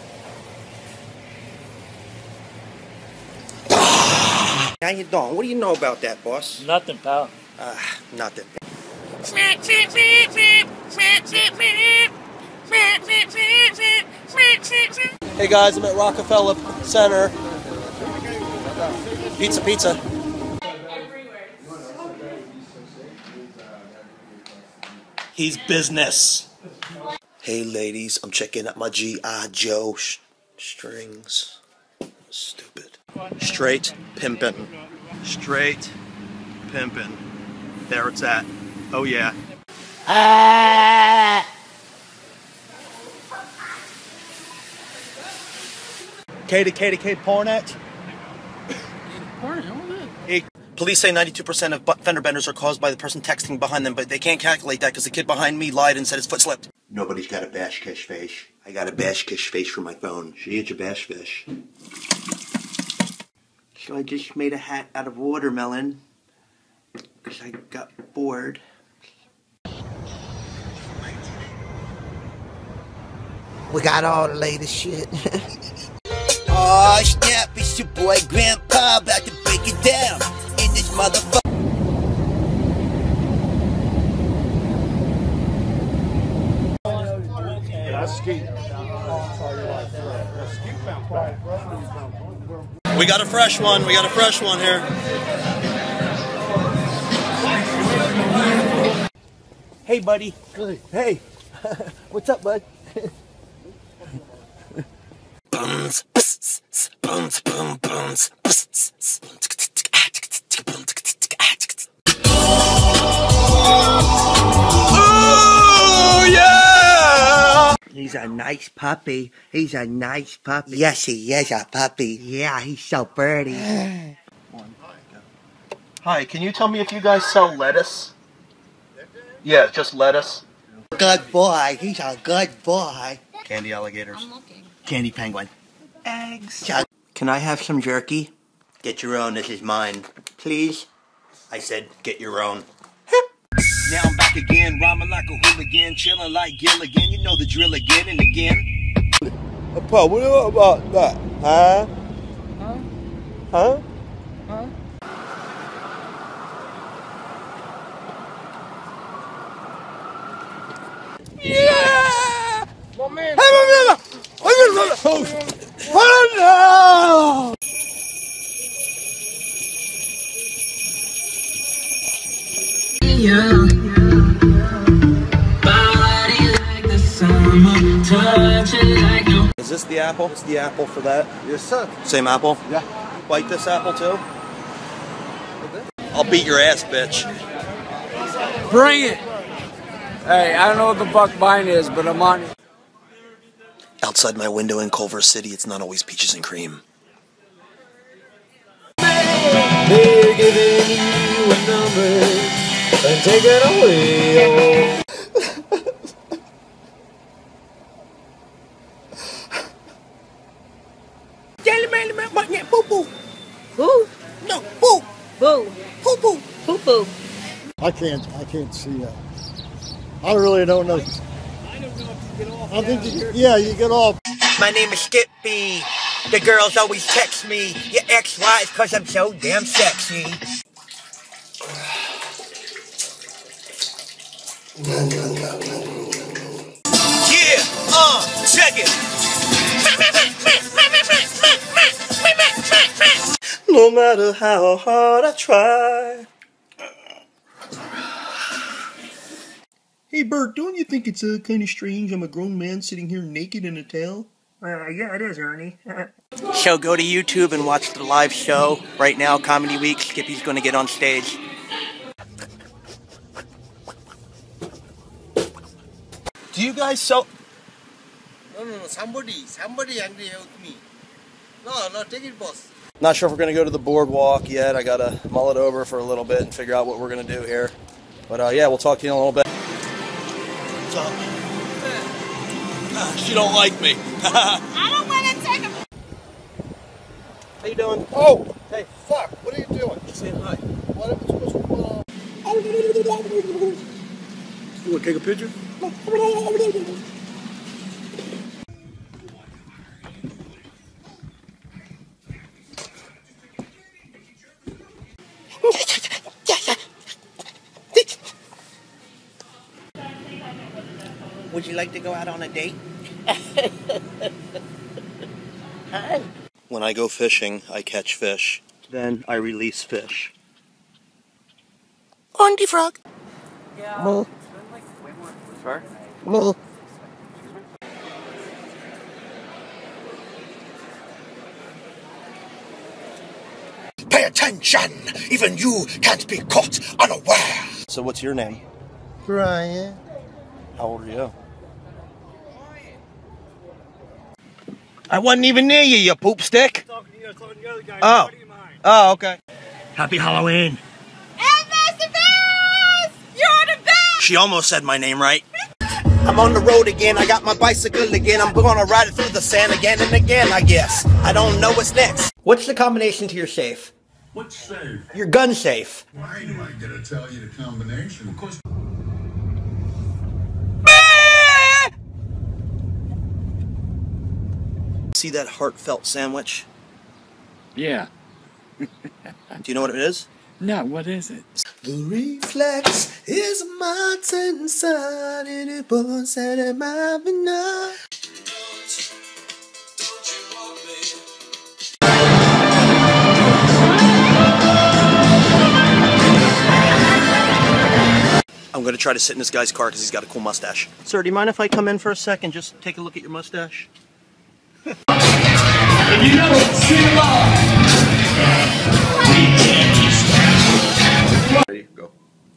How you doing? What do you know about that, boss? Nothing, pal. Nothing. Hey guys, I'm at Rockefeller Center. Pizza, pizza. He's business. Hey ladies, I'm checking out my G.I. Joe strings. Stupid. Straight pimpin'. Straight pimpin'. There it's at. Oh yeah. K Pornet. Police say 92% of fender benders are caused by the person texting behind them, but they can't calculate that because the kid behind me lied and said his foot slipped. Nobody's got a bash kish face. I got a bash kish face for my phone. See, it's a bash fish. So I just made a hat out of watermelon because I got bored. We got all the latest shit. Aw, snap, it's your boy Grandpa about to break it down in this motherfucker. We got a fresh one. We got a fresh one here. Hey, buddy. Hey. What's up, bud? Bones, bones, boom, bones. Oh yeah! He's a nice puppy. He's a nice puppy. Yes, he is a puppy. Yeah, he's so pretty. Hi, can you tell me if you guys sell lettuce? Yeah, just lettuce. Good boy. He's a good boy. Candy alligators. I'm looking. Candy penguin. Eggs. Can I have some jerky? Get your own, this is mine. Please? I said, get your own. Now I'm back again, rhyming like a hooligan, chilling like Gilligan. You know the drill again and again. Paul, what about that? Huh? Huh? Huh? Yeah! My man. Oh no! Is this the apple? It's the apple for that? Yes, sir. Same apple? Yeah. Bite this apple too? I'll beat your ass, bitch. Bring it! Hey, I don't know what the fuck mine is, but I'm on it. Outside my window in Culver City, it's not always peaches and cream. They're giving you a number and take it away. Boo. No, boo. Boo. Poo poo. Poo poo. I can't see that. I really don't know. I think you get off. My name is Skippy. The girls always text me. Your ex-wife because I'm so damn sexy. Yeah, check it. No matter how hard I try. Hey Bert, don't you think it's kind of strange I'm a grown man sitting here naked in a towel? Yeah, it is, Ernie. So go to YouTube and watch the live show. Right now, Comedy Week, Skippy's going to get on stage. Do you guys sell... No, somebody angry with me. No, take it, boss. Not sure if we're going to go to the boardwalk yet. I got to mull it over for a little bit and figure out what we're going to do here. But yeah, we'll talk to you in a little bit. What's up? She don't like me. I don't want to take a... How you doing? Oh, hey, fuck! What are you doing? Just saying hi. What am I supposed to put on? You want to take a picture? Would you like to go out on a date? When I go fishing, I catch fish. Then I release fish. Auntie Frog. Yeah. Sir? Well, Pay attention! Even you can't be caught unaware! so what's your name? Brian. How old are you? I wasn't even near you, you poop stick! Oh. Oh, okay. Happy Halloween. You're the best! She almost said my name right. I'm on the road again, I got my bicycle again. I'm gonna ride it through the sand again and again, I guess. I don't know what's next. What's the combination to your safe? What's safe? Your gun safe. Why am I gonna tell you the combination? Of course. See that heartfelt sandwich? Yeah. Do you know what it is? No, what is it? The reflex is a mountain sun and it burns out of my banana. I'm going to try to sit in this guy's car because he's got a cool mustache. Sir, do you mind if I come in for a second? Just take a look at your mustache. If you know it, sing along. Ready? Go.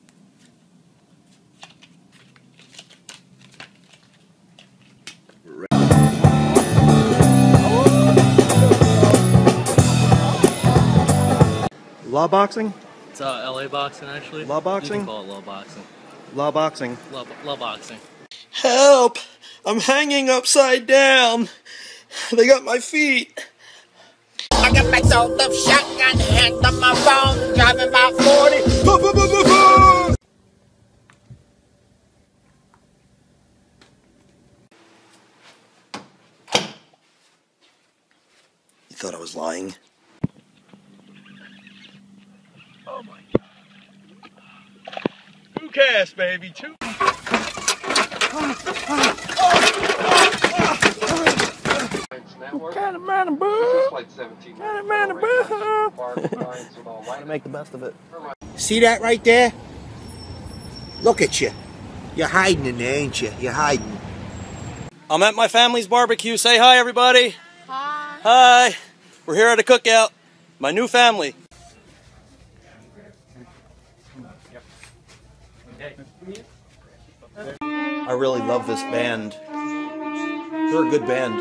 Law boxing? It's LA boxing, actually. Law boxing? You can call it law boxing. Law boxing. Law boxing. Help! I'm hanging upside down. They got my feet. I got my sold up shotgun, hand on my phone, driving about 40. You thought I was lying? Oh my God. Two cast, baby. Two. Kind of man, boo. Kind of man, boo. Gotta make the best of it. See that right there? Look at you. You're hiding in there, ain't you? You're hiding. I'm at my family's barbecue. Say hi, everybody. Hi. Hi. We're here at a cookout. My new family. I really love this band. They're a good band.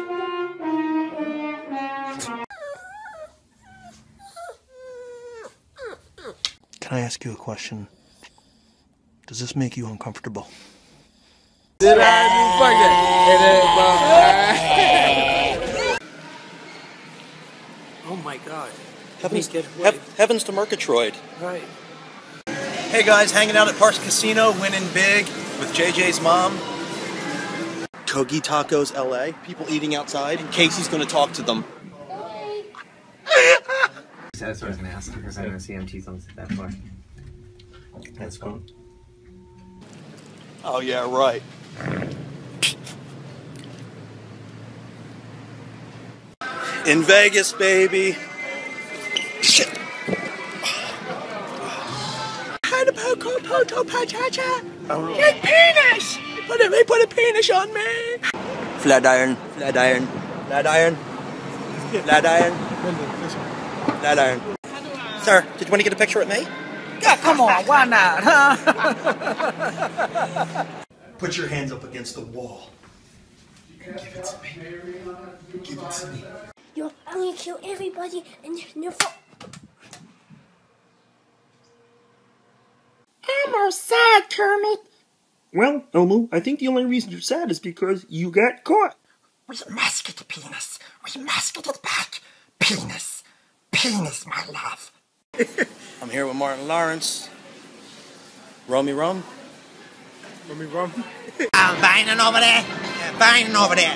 Can I ask you a question? Does this make you uncomfortable? Did I Oh my God. Heavens to Murgatroyd. Right. Hey guys, hanging out at Parks Casino, winning big with JJ's mom. Kogi Tacos LA, people eating outside, and Casey's gonna talk to them. That's what I was going to ask because I don't see MTs on that far. That's fun. Oh yeah, right. In Vegas, baby. Shit. Get penis! They put a penis on me. Flat iron, flat iron, flat iron, flat iron, flat iron. Sir, did you want to get a picture with me? Yeah, come on, why not, huh? Put your hands up against the wall. Give it to me. Give it to me. Yo, I'm gonna kill everybody and your fault. I'm sad, Kermit. Well, Elmo, I think the only reason you're sad is because you got caught. We masked the penis. We masked it back. Penis. Penis, my love. I'm here with Martin Lawrence. Rummy Rum. Rummy Rum. I'm vining over there. Vining over there.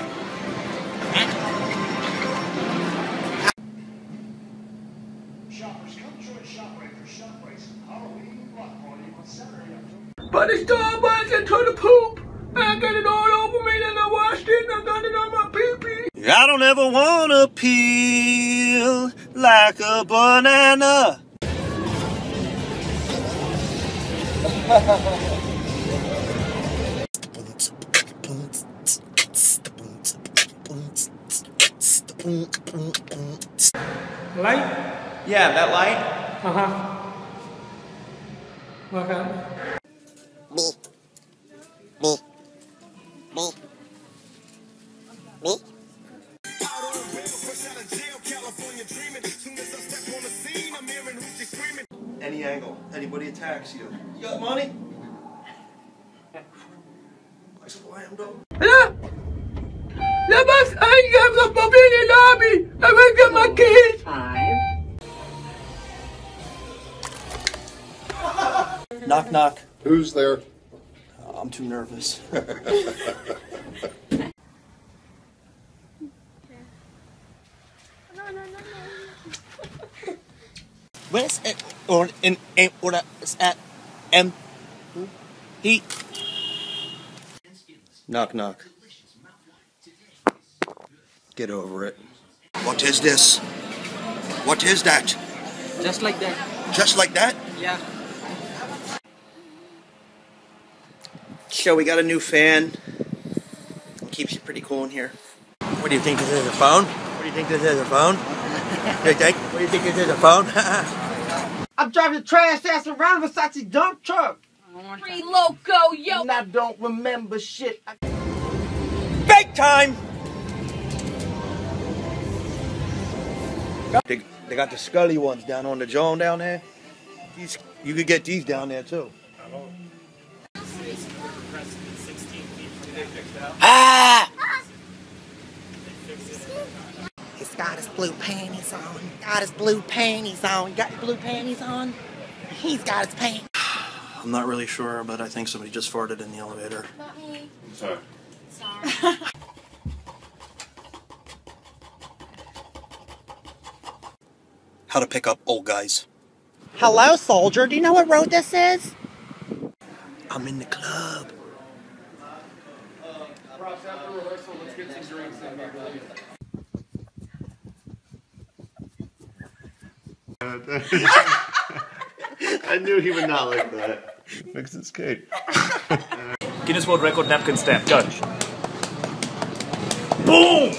But it's Starbucks and to the poop. I got it all over me and I washed it and I got it on my pee-pee. I don't ever wanna peel like a banana. Light? Yeah, that light. Okay. Any angle. Anybody attacks you. You got money? I slammed him. Labas, ay, I'm going in the lobby. I'm going to get my kids. 5. Knock, knock. Who's there? I'm too nervous. Where's it? Or in order at M. D. Knock, knock. Get over it. What is this? What is that? Just like that. Just like that? Yeah. So we got a new fan. It keeps you pretty cool in here. What do you think this is, a phone? What do you think this is, a phone? What do you think this is, a phone? I'm driving the trash ass around Versace dump truck. Free loco, yo. And I don't remember shit. Bake time! They got the Scully ones down on the Joan down there. These, you could get these down there too. Ah! He's got his blue panties on. Got his blue panties on. Got your blue panties on. He's got his panties. I'm not really sure, but I think somebody just farted in the elevator. Not me. Sorry. Sorry. How to pick up old guys. Hello, soldier. Do you know what road this is? I'm in the club. I knew he would not like that. Makes it skate. Guinness World Record napkin stamp. Go. Boom!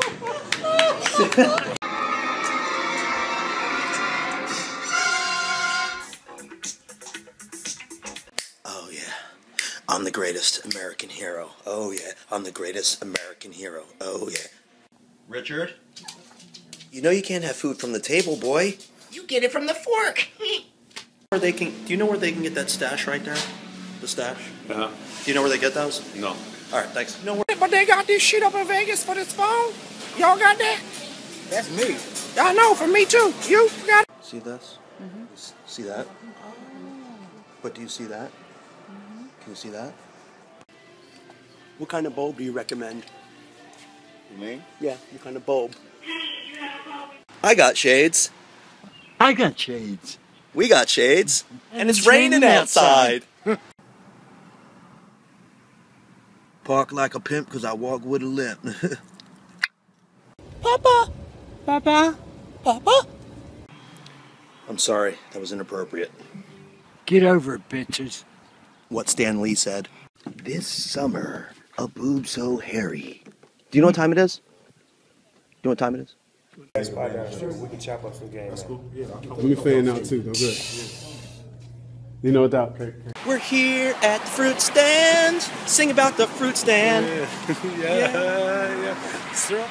Oh yeah. I'm the greatest American hero. Oh yeah. I'm the greatest American hero. Oh yeah. Richard? You know you can't have food from the table, boy. You get it from the fork. Do you know where they can get that stash right there? The stash? Uh-huh. Do you know where they get those? No. Alright, thanks. You know where But they got this shit up in Vegas for this phone. Y'all got that? That's me. I know, for me too. You got it? See this? See that? But do you see that? Can you see that? What kind of bulb do you recommend? Me? Yeah, what kind of bulb? I got shades. I got shades. We got shades. And it's raining outside. Park like a pimp because I walk with a limp. Papa. Papa. Papa. I'm sorry, that was inappropriate. Get over it, bitches. What Stan Lee said. This summer, a boob so hairy. Do you know what time it is? Do you know what time it is? We can chop up some game. That's cool. Let me fan out too, though. Good. You know what that? Okay. We're here at the fruit stand. Sing about the fruit stand. Yeah.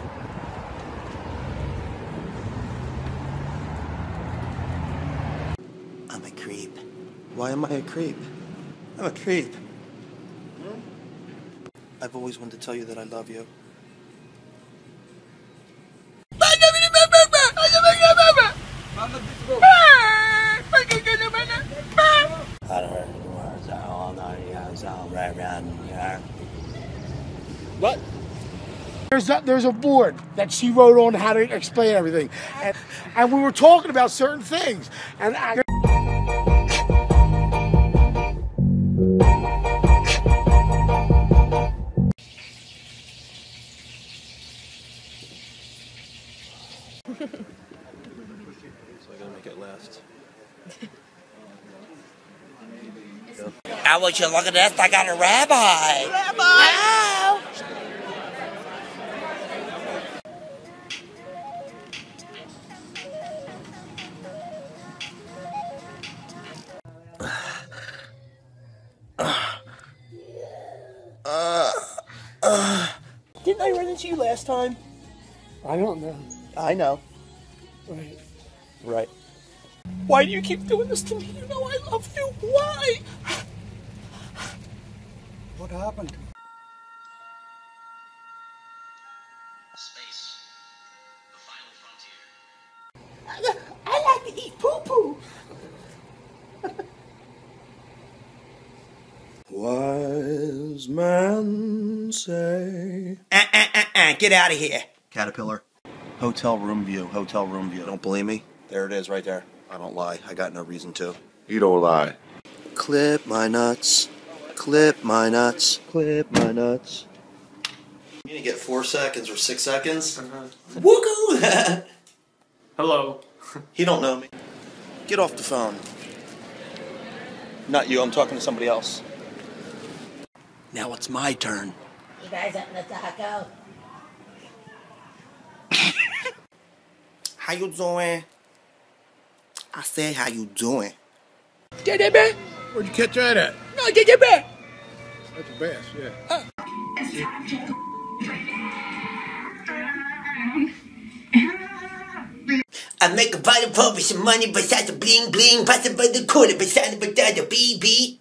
I'm a creep. Why am I a creep? I'm a creep. I've always wanted to tell you that I love you. What? There's a board that she wrote on how to explain everything, and we were talking about certain things, and I. So I gotta make it last. I want you to look at this. I got a rabbi. Rabbi. Wow. last time? I don't know. I know. Right. Right. Why do you keep doing this to me? You know I love you. Why? What happened? Space. The final frontier. I like to eat poo-poo. Wise man say. Get out of here. Caterpillar. Hotel room view. Hotel room view. Don't believe me? There it is right there. I don't lie. I got no reason to. You don't lie. Clip my nuts. Clip my nuts. Clip my nuts. You didn't get 4 seconds or 6 seconds? Woohoo! Hello. He don't know me. Get off the phone. Not you. I'm talking to somebody else. Now it's my turn. You guys up in the taco? How you doing? I said, how you doing? Get it back. Where'd you catch that at? No, get it back. That's a bass, yeah. I make a vital pub with some money besides the bling bling, besides the quarter, besides the BB.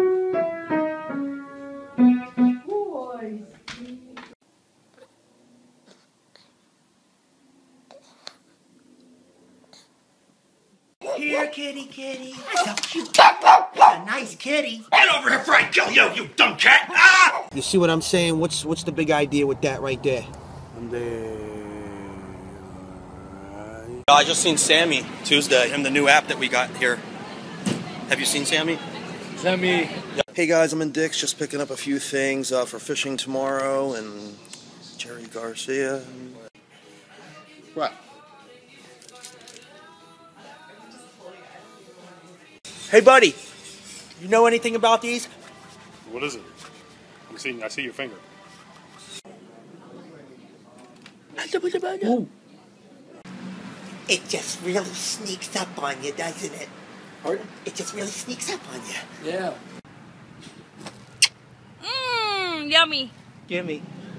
Here, kitty, kitty. So cute. A nice kitty. Get over here before I kill you, you dumb cat! Ah! You see what I'm saying? What's the big idea with that right there? I just seen Sammy Tuesday, the new app that we got here. Have you seen Sammy? Sammy. Hey guys, I'm in Dick's, just picking up a few things for fishing tomorrow, and Jerry Garcia. What? Hey buddy, you know anything about these? What is it? I see your finger. Ooh. It just really sneaks up on you, doesn't it? Pardon? It just really sneaks up on you. Yeah. Mmm, yummy. Gimme.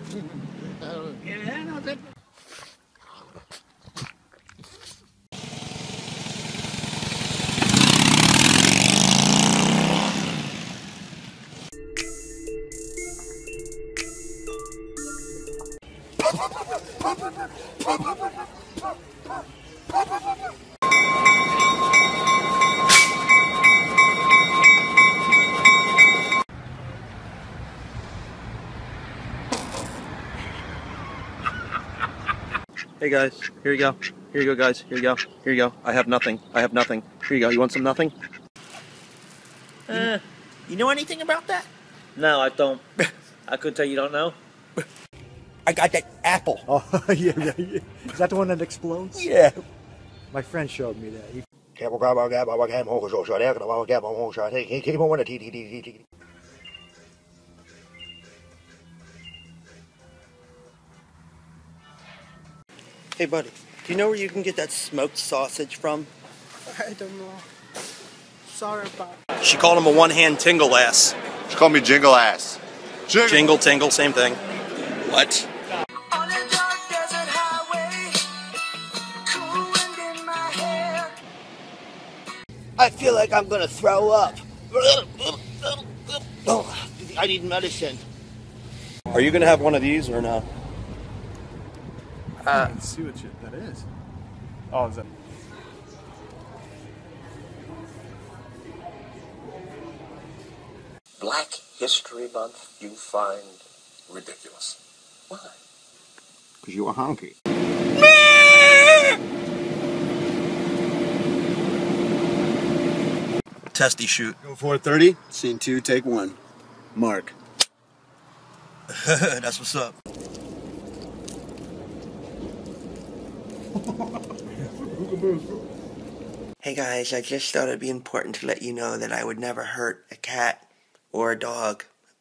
Hey guys, here you go. Here you go, guys. Here you go. Here you go. I have nothing. I have nothing. Here you go. You want some nothing? You know anything about that? No, I don't. I could tell you don't know. I got that apple. Oh, yeah. Is that the one that explodes? Yeah. My friend showed me that. Hey buddy, do you know where you can get that smoked sausage from? I don't know. Sorry about it. She called him a one-hand tingle ass. She called me jingle ass. Jingle tingle, same thing. What? I feel like I'm gonna throw up. Oh, I need medicine. Are you gonna have one of these or no? Let's see what that is. Oh, is that? Black History Month you find ridiculous. Why? Because you were honky. Testy shoot. Go 4:30. Scene 2, take 1. Mark. That's what's up. Hey guys, I just thought it'd be important to let you know that I would never hurt a cat or a dog.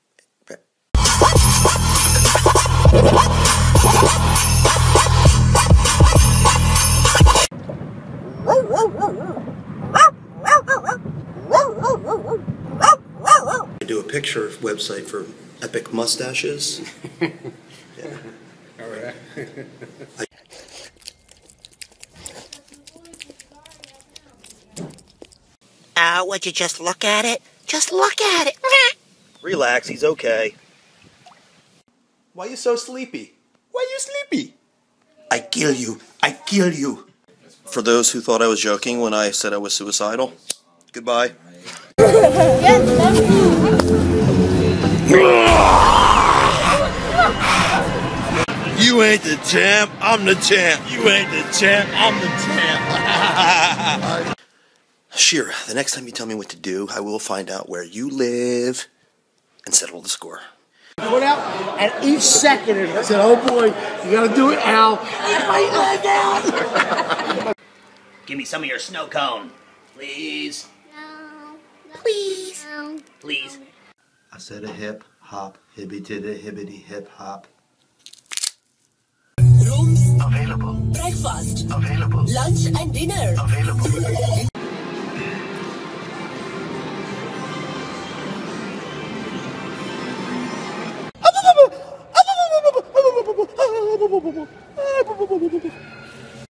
I do a picture website for epic mustaches. Yeah. All right. Would you just look at it? Just look at it. Relax, he's okay. Why you so sleepy? Why you sleepy? I kill you. I kill you. For those who thought I was joking when I said I was suicidal, goodbye. You ain't the champ, I'm the champ. You ain't the champ, I'm the champ. Shira, the next time you tell me what to do, I will find out where you live and settle the score. Put out, and each second I said, oh boy, you gotta do it, Al. Eat my leg out. Give me some of your snow cone, please. No. Please. No. Please. I said a hip hop, hibbity hibbity hip hop. Rooms available. Breakfast available. Lunch and dinner available.